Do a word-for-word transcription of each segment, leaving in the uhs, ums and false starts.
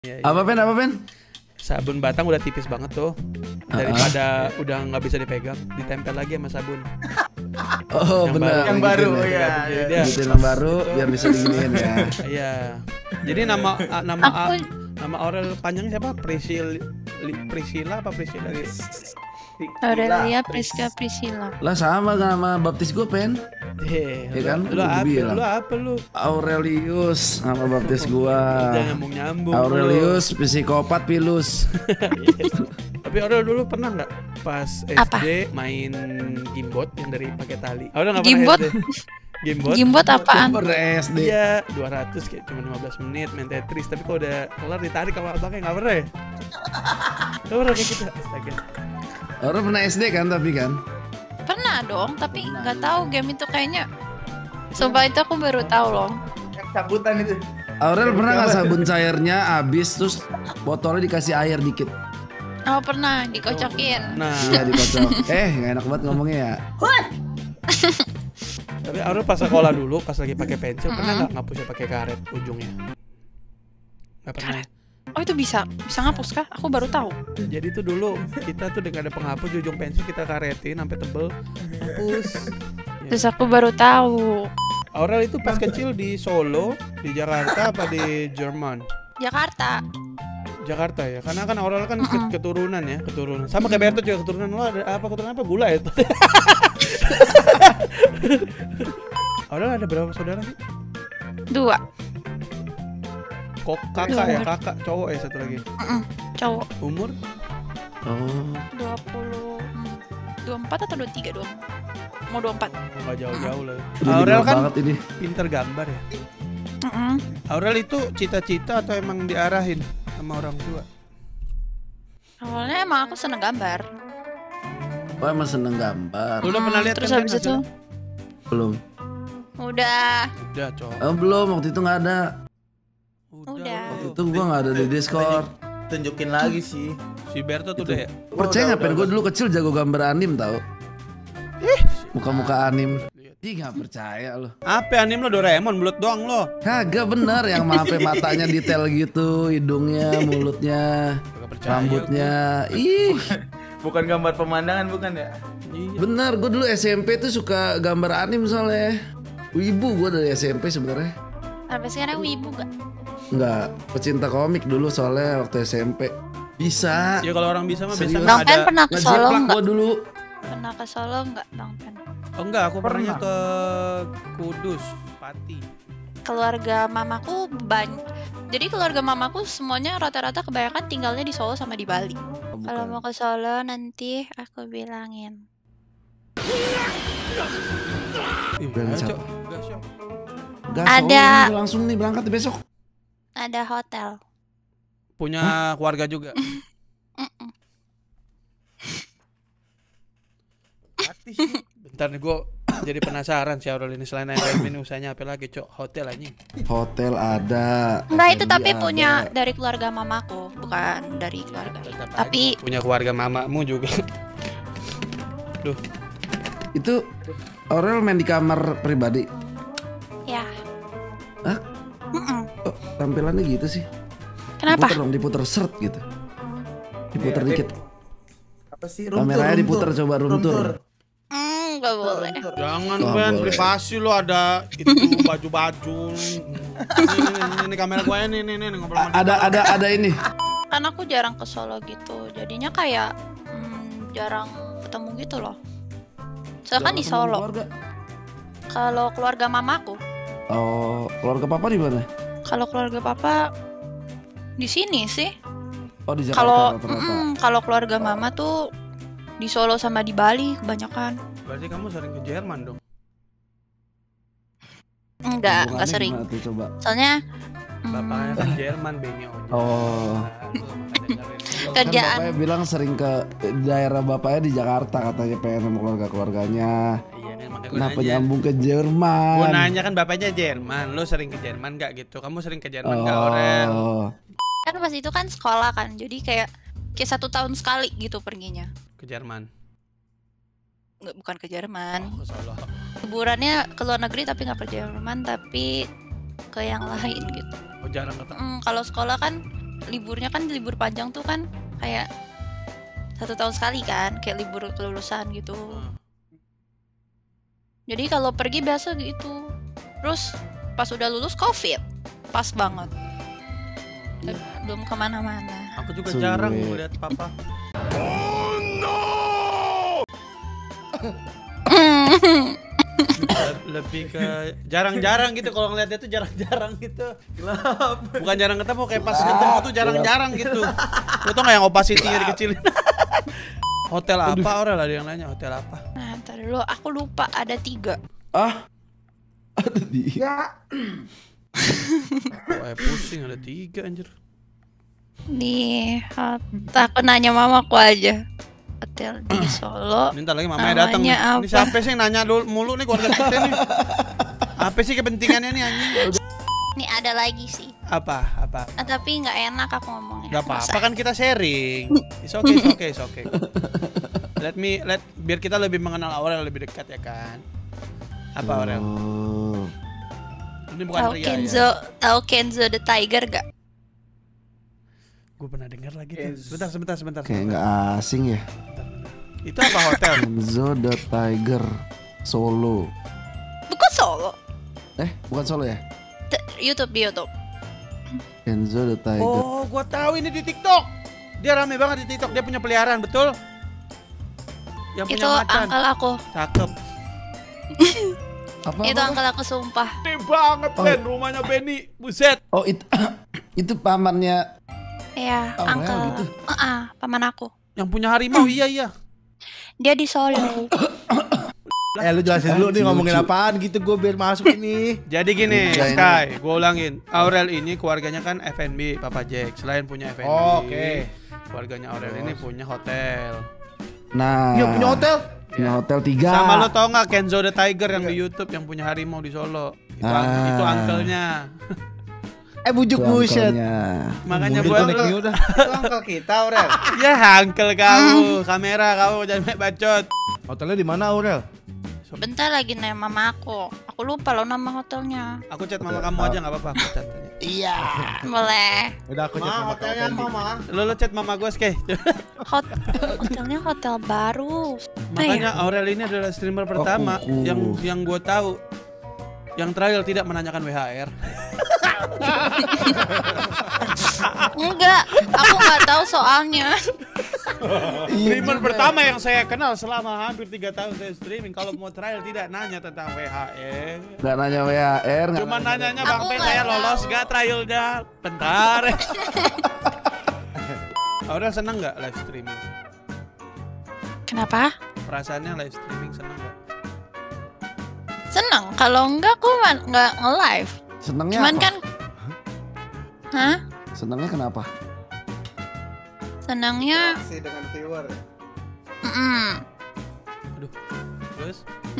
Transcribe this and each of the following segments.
Ya, ya. Apa pen? Apa pen? Sabun batang udah tipis banget tuh. Daripada uh-uh. udah nggak bisa dipegang, ditempel lagi sama sabun. Oh yang benar. Yang baru ya. Bikin yang baru biar bisa diginiin ya. Iya. Jadi nama nama Aku... nama Aurel panjangnya siapa? Prisil Priscilla apa Priscilla? Aurelia Priska Priscilla. Lah sama sama baptis gue pen. Heh, ya kan? Lu apa? Bilang. Lu apa lu? Aurelius nama baptis gua. Jangan nyambung-nyambung. Aurelius lu. Psikopat pilus. Tapi Aurel dulu pernah nggak pas S D apa? Main gimbot yang dari pakai tali? Aurel nggak pernah gimbot? S D. Gimbot? Gimbot apaan? S D. Iya, dua ratus kayak cuma lima belas menit main Tetris, tapi kalau udah kelar ditarik sama abangnya nggak pernah ya? Nggak pernah kayak gitu. Astaga. Aurel pernah S D kan tapi kan? Pernah dong, tapi nggak tahu game itu kayaknya. Sumpah itu aku baru tahu loh. Cabutan itu. Aurel pernah nggak sabun cairnya habis terus botolnya dikasih air dikit? Oh pernah, dikocokin. Nah, iya dikocok. Eh nggak enak banget ngomongnya ya. Tapi Aurel pas sekolah dulu, pas lagi pakai pensil, pernah nggak ngapusnya pakai karet ujungnya? Nggak pernah. Oh itu bisa, bisa ngapus kah? Aku baru tahu. Jadi tuh dulu kita tuh dengan ada penghapus di ujung pensil kita karetin sampai tebel, hapus. Terus aku baru tahu. Aurel itu pas kecil di Solo, di Jakarta apa di Jerman? Jakarta. Jakarta ya, karena kan Aurel kan uh-uh. keturunan ya, keturunan. Sama kayak Berto juga keturunan. Lo ada apa keturunan apa? Gula ya? Aurel ada berapa saudara sih? Dua. Kok kakak ya, kakak cowok ya satu lagi. Uh-uh. Cowok. Umur? Oh. dua puluh dua puluh empat atau dua puluh tiga dong? Mau dua puluh empat. Enggak jauh-jauh lah. Udah Aurel kan ini. pinter gambar ya. Uh-uh. Aurel itu cita-cita atau emang diarahin sama orang tua? Awalnya emang aku seneng gambar. Oh emang seneng gambar. Lu udah pernah lihat terus kan habis itu? Belum. Udah. Udah, cowok. Oh, belum, waktu itu nggak ada. Udah. Waktu itu gua nggak ada di Discord. Tunjukin lagi sih. Si Berto tuh udah ya. Percaya nggak pen? Gue dulu kecil jago gambar anim tau. Ih, muka-muka anim. Ih nggak percaya lo. Apa anim lo Doraemon mulut doang lo? Kagak bener yang sampai matanya detail gitu, hidungnya, mulutnya, rambutnya. Ih. Bukan gambar pemandangan bukan ya? Bener, gue dulu S M P tuh suka gambar anim soalnya. Wibu gue dari S M P sebenarnya. Sampai sekarang wibu gak? Enggak, pecinta komik dulu soalnya waktu S M P. Bisa. Ya kalau orang bisa mah bisa. Bang Pen pernah ke Solo enggak? Gua dulu. Pernah ke Solo enggak, Bang Pen? Oh enggak, aku pernah ke Kudus, Pati. Keluarga mamaku banyak. Jadi keluarga mamaku semuanya rata-rata kebanyakan tinggalnya di Solo sama di Bali. Oh, kalau mau ke Solo nanti aku bilangin. Bilang siapa? Gak, ada langsung nih berangkat besok. Ada hotel. Punya huh? keluarga juga. Bentar nih gue jadi penasaran si Aurel ini selain ayam ini usahanya apa lagi cok? Hotel aja. Hotel ada. Enggak itu tapi ada. Punya dari keluarga mamaku, bukan dari keluarga. Tetap tapi punya keluarga mamamu juga. Duh. Itu Aurel main di kamar pribadi. Ya. Hah? Mm-mm. Oh, tampilannya gitu sih. Kenapa? Diputer dong, diputer seret gitu. Diputer ya, dikit. Apa sih? Kameranya diputer coba room tour. Hmm, gak boleh. Jangan Ben, privasi lo ada itu baju-baju. Ini, ini, ini kamera gue ini, ini, ini ngobrol sama Ada, ada, ada ini. Kan aku jarang ke Solo gitu, jadinya kayak hmm, jarang ketemu gitu loh. Soalnya kan di Solo. Kalau keluarga mamaku. Oh, keluarga papa di mana? Kalau keluarga papa di sini sih. Oh di Jakarta. Kalau mm, kalau keluarga mama tuh di Solo sama di Bali kebanyakan. Berarti kamu sering ke Jerman dong? Enggak, enggak sering. Tuh, coba. Soalnya bapaknya kan Jerman Benny. Oh. Kerjaan. Kan bapaknya bilang sering ke daerah bapaknya di Jakarta katanya pengen sama keluarga-keluarganya. Iya kan makanya kenapa nyambung ke Jerman? Gue nanya kan bapaknya Jerman, lo sering ke Jerman gak gitu? Kamu sering ke Jerman oh. gak Aurel? Kan pas itu kan sekolah kan, jadi kayak kayak satu tahun sekali gitu perginya. Ke Jerman? Nggak, bukan ke Jerman. Oh, ke Solo. Liburannya ke luar negeri tapi nggak ke Jerman, tapi ke yang lain gitu. Oh jarang ketemu. Mm, kalau sekolah kan liburnya kan libur panjang tuh kan kayak satu tahun sekali kan, kayak libur kelulusan gitu. Jadi kalau pergi biasa gitu. Terus pas udah lulus COVID, pas banget. Iya. Belum kemana-mana. Aku juga Sweet. jarang lihat papa. Le- lebih ke jarang-jarang gitu kalau ngeliat dia tuh jarang-jarang gitu. Bukan jarang ketemu, kayak pas ketemu tuh jarang-jarang gitu. Lu tau gak yang opacity-nya dikecilin? Hotel apa orang ada yang nanya hotel apa? Nah, ntar dulu aku lupa ada tiga. Ah, ada di. Ya. Wah, pusing ada tiga anjir. Di hotel, aku nanya mamaku aja. Hotel di Solo. Minta lagi mamanya datang nih. Namanya Ini apa? siapa sih yang nanya dulu mulu nih keluarga kita nih? Apa sih kepentingannya nih anjing? Nih ada lagi sih. Apa? Apa? Ah, tapi nggak enak aku ngomongnya. Gak apa-apa kan kita sharing. It's okay, it's okay, it's okay. Let me, let biar kita lebih mengenal Aurel lebih dekat ya kan. Apa Aurel? Oh. Ini bukan Tahu Ria Kenzo, ya. tahu Kenzo the Tiger gak? Gue pernah dengar lagi tuh. Kenzo. Sebentar, sebentar, sebentar. Kayak sebentar. nggak asing ya. Bentar, bentar. Itu apa hotel? Kenzo the Tiger Solo. Bukan Solo. Eh, bukan Solo ya? T- YouTube di YouTube. Kenzo the Tiger. Oh, gua tahu ini di TikTok. Dia rame banget di TikTok. Dia punya peliharaan, betul? Yang Itu punya macan. uncle aku. Cakep. Apa? Itu apa? uncle aku sumpah. Gede banget, Oh. Ben. Rumahnya Benny. Buset. Oh, itu itu pamannya. Iya, Oh, uncle. well, gitu. Heeh, paman aku. Yang punya harimau, iya, iya. Dia di Solo. Eh lu jelasin dulu nih Lucu, ngomongin lucu. apaan gitu gue biar masuk ini. Jadi gini, Udah ini. Sky, gue ulangin. Aurel ini keluarganya kan F and B, Papa Jack. Selain punya F and B, Oh, oke. keluarganya Aurel ini punya hotel. Nah, Iya punya hotel. punya hotel tiga. Sama lo tau nggak Kenzo the Tiger yang di YouTube yang punya harimau di Solo? Itu, Ah. itu uncle-nya. Eh bujuk Itu buset. uncle-nya. Makanya Mundur gue connect-nya udah. Itu uncle kita, Aurel. ya uncle kamu, kamera kamu jangan main bacot. Hotelnya di mana Aurel? Bentar lagi nanya mama aku. Aku lupa loh nama hotelnya. Aku chat mama kamu aja nggak apa-apa, aku chat aja. Iya. Boleh. Udah aku cek Ma, sama hotelnya apa, Ma? Lo lo chat mama gue Sky. Hot hotelnya hotel baru. Makanya Aurel ini adalah streamer pertama kuku. yang yang gue tahu yang trial tidak menanyakan W H R. Enggak, aku nggak tahu soalnya. Streamer pertama yang saya kenal selama hampir tiga tahun saya streaming. Kalau mau trial tidak nanya tentang W H R. Gak nanya W H R. nggak Cuma nanya- nanyanya Bang Aku Pen nggak saya tahu. lolos gak trialnya? Bentar. Aurel seneng nggak live streaming? Kenapa? Perasaannya live streaming seneng nggak? Seneng. Kalau enggak aku man- nggak nge-live. Senengnya Cuman apa? kan, hah? Senengnya kenapa? Senangnya, Masih dengan viewer. mm Aduh. Terus?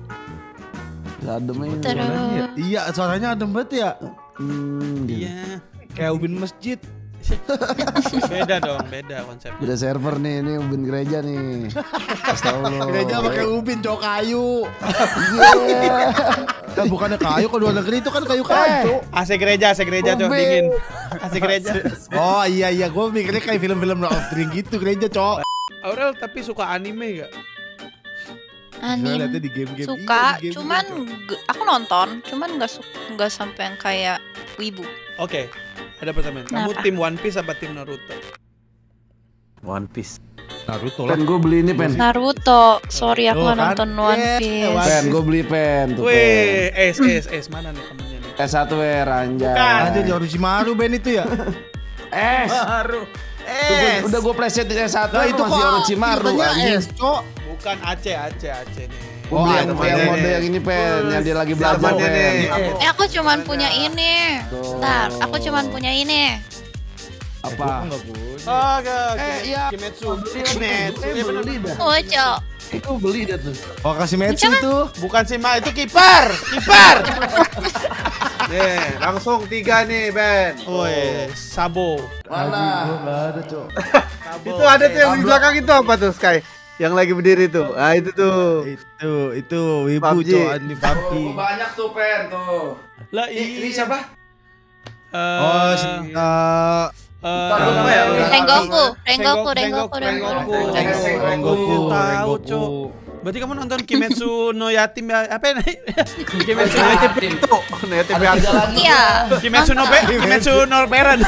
Adem ini. terus. Iya suaranya adem banget ya. Hmm, gitu. Iya. Kayak ubin masjid. Beda dong, beda konsepnya. Beda server nih, ini ubin gereja nih. Astagfirullah. Gereja pakai ubin cowok kayu. Iya. Kan bukannya kayu kalau luar negeri itu kan kayu kayu. A C gereja, A C gereja tuh Ubin. dingin. A C gereja. Oh iya iya gue mikirnya kayak film-film Lord of the Rings gitu gereja cowok. Aurel tapi suka anime gak? Saya Anime liatnya di game-game. suka, Iya, di game-game cuman gitu. g- aku nonton, cuman nggak su- nggak sampai yang kayak wibu. Oke, ada pertanyaan. Kamu Kenapa? tim One Piece apa tim Naruto? One Piece. Naruto lah. Pen gue beli ini pen. Naruto, sorry aku Tuh nggak kan, nonton One yes, Piece. One Pen gue beli pen tuh pen. Wih, es, es, es mana nih temennya nih? S satu R anjay. Bukan. Anjir Orochimaru Ben itu ya. S. Baru. Tuh, gua- udah gue preset di S satu Nah, itu masih Orochimaru katanya anjing. es, Cok. Bukan Aceh, Aceh, Aceh nih. Gue beli Oh, yang, temannya yang mode nih. yang ini pen, yang dia lagi belajar Temannya pen. nih. Eh aku cuman punya ini. Tuh. Bentar, aku cuman punya ini. Apa? Enggak punya. Oh, enggak. Eh, iya. Kimetsu. Beli Kimetsu. Eh, Iya, bener. beli dah. Ojo. Itu beli dah tuh. Oh kasih Metsu Jangan. tuh. Bukan si Ma, itu kiper. Kiper. Nih, langsung tiga nih, Ben. Woi, Sabo. Mana? Enggak ada, Cok. Sabo. Itu ada tuh yang di belakang itu apa tuh, Sky? Yang lagi berdiri tuh. Ah, itu tuh. Itu itu wibu P U B G. Cok di P U B G. Oh, banyak tuh pen tuh. Lah Ini, ini iya. siapa? Eh, Oh, si- eh, Eh, Apa ya? Rengoku, Rengoku, Rengoku, Rengoku, Rengoku. Rengoku, Rengoku, tahu, Rengoku. Cok. Berarti kamu nonton Kimetsu no Yatim ya? Apa ya? Kimetsu no Yatim. Itu, nih T V Ada tiga lagi. Iya. Kimetsu no Be, Kimetsu no Beren.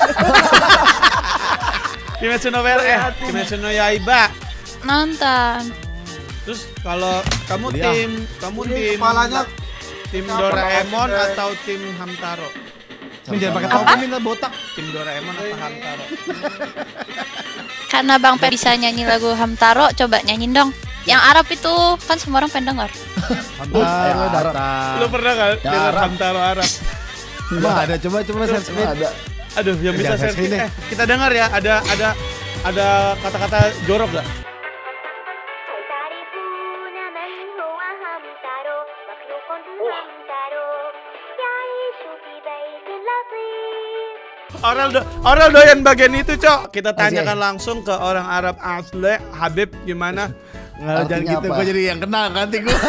Kimetsu no Beren, eh, Kimetsu no Yaiba. Nonton. Terus kalau kamu Kuliah. tim, kamu tim kepalanya tim Doraemon atau tim Hamtaro? Ini jangan pakai topi nih, botak. Tim Doraemon atau Hamtaro? Karena Bang Pe bisa nyanyi lagu Hamtaro, coba nyanyiin dong. Yang Arab itu kan semua orang pengen denger. Hamtaro Arab. datang. Lu pernah kan Ya, dengar Arab. Hamtaro Arab? Emang ada, coba coba Emang search. ada. Aduh, yang bisa Jangan share share ini. eh, kita dengar ya, ada ada ada kata-kata jorok gak? تعرفون من هو همترو مخلوق همترو يعيش في بيت لطيف Orang do, orang doyan bagian itu, Cok. Kita tanyakan langsung ke orang Arab asli, Habib gimana? Nggak, jangan Artinya gitu, apa? gue jadi yang kenal nanti gue.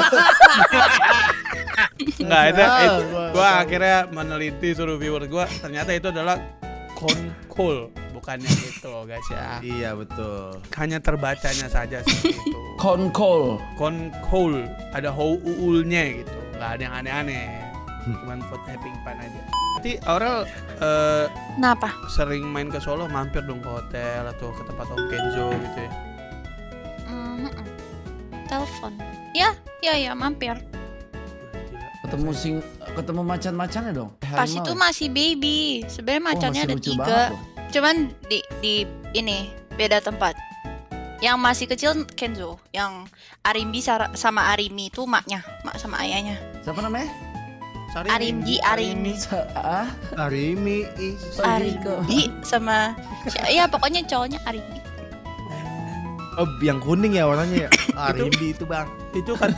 Enggak, itu, Ah, itu gua- gua akhirnya meneliti suruh viewer gua, ternyata itu adalah konkol, bukannya itu, guys ya. Iya betul. Hanya terbacanya saja sih itu. Konkol. Konkol, ada hou-ulnya gitu. Enggak ada yang aneh-aneh. Cuman buat having fun aja. Berarti Aurel eh, Kenapa? sering main ke Solo, mampir dong ke hotel atau ke tempat Om Kenzo gitu ya. Mhm. Telepon. Ya, ya, ya, mampir. Ketemu sing, ketemu macan-macannya dong. Pas Harimau itu ya? masih baby. Sebenarnya Oh, macannya masih ada lucu tiga. banget loh. Cuman di di ini beda tempat. Yang masih kecil Kenzo, yang Arimbi sara- sama Arimi itu maknya, mak sama ayahnya. Siapa namanya? Sari Arimbi, Arimi, Sa- ah, Arimi. Arimbi sama ya pokoknya cowoknya Arimbi. Oh, yang kuning ya warnanya ya. Arimi itu bang. Itu kan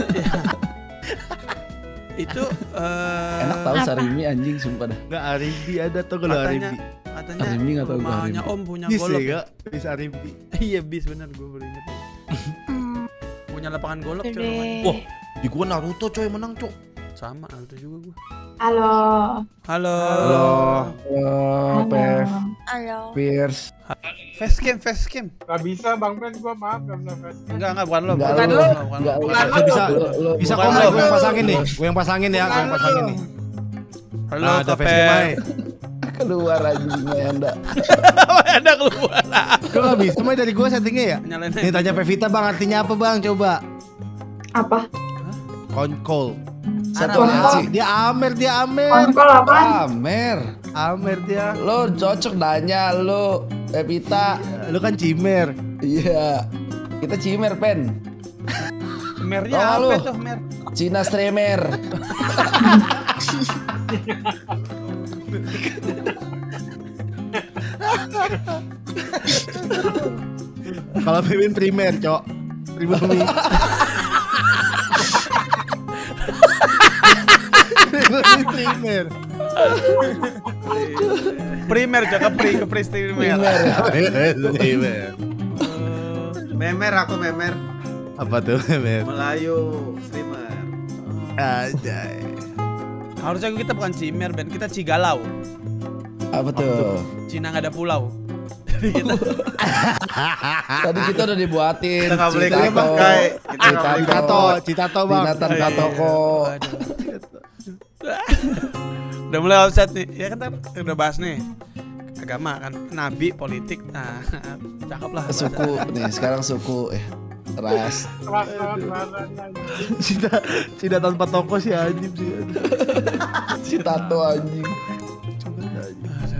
itu eh, enak tahu Apa? Sarimi anjing sumpah dah. Nggak, Arimi ada tuh kalau katanya Arimi. katanya Arimi nggak tahu gua rumahnya Arimi. Om punya Bis golok. ya kak, bis Arimi. Iya bis bener gue baru inget. Hmm, Punya lapangan golok coy Dede. rumahnya. Wah, di gua Naruto coy menang cok. Sama Naruto juga gue. Halo. Halo. Halo, halo, Pev, Halo. Pierce. Facecam, facecam. Gak bisa Bang Pen, gua maaf gak bisa facecam. Enggak, enggak bukan lo. Enggak bukan lu, lo, enggak bukan lu. lo. Bukan Bisa bisa Lu- lu- bisa bukan komen lo. gue yang pasangin nih. Gue yang pasangin ya, gue yang pasangin nih. Halo, Nah, ada Kope. facecam aja. Keluar anjingnya Anda. Ada keluar. Kok gak bisa? Cuma dari gue settingnya ya. Nyalain Nih tanya Pevita bang, artinya apa bang? Coba. Apa? Konkol. Satu Konkol. lagi. Dia Amer, dia Amer. Konkol apa? Amer. Amer dia. Lo cocok nanya lo, Evita. Lu kan Cimer. Iya. Kita cimer pen. Mernya Oh, apa lu. tuh, Mer? Cina streamer. Kalau Mimin primer, cok. Pribumi. Pribumi primer. Primer jaga pri ke pri streamer. Primer. Memer aku memer. Apa tuh primer? Melayu streamer. Ajay. Harusnya kita bukan cimer, Ben. Kita cigalau. Apa tuh? Cina nggak ada pulau. Tadi kita udah dibuatin. Kita nggak boleh Citato. kelima, Kai. Kita nggak boleh Citato, Citato bang. Binatang Katoko. Aduh. Udah mulai offset nih. Ya kan tadi udah bahas nih. Agama kan, nabi, politik. Nah, cakep lah. Suku nih, sekarang suku eh ras. Cita, Cita tanpa toko sih anjing sih. Citato anjing. Aduh.